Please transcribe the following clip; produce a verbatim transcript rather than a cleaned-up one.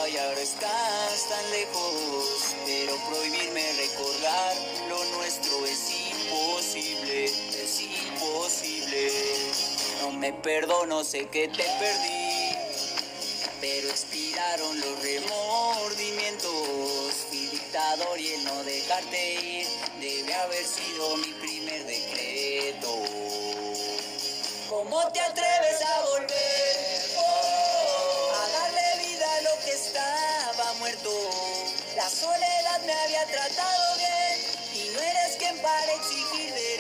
cerca y ahora estás tan lejos, pero prohibirme recordar lo nuestro es imposible, es imposible. No me perdono, sé que te perdí, pero expiraron los remordimientos. Fui dictador y el no dejarte ir debe haber sido mi primer decreto. ¿Cómo te atreves a volver? Oh, a darle vida a lo que estaba muerto. La soledad me había tratado bien y no eres quien para exigir de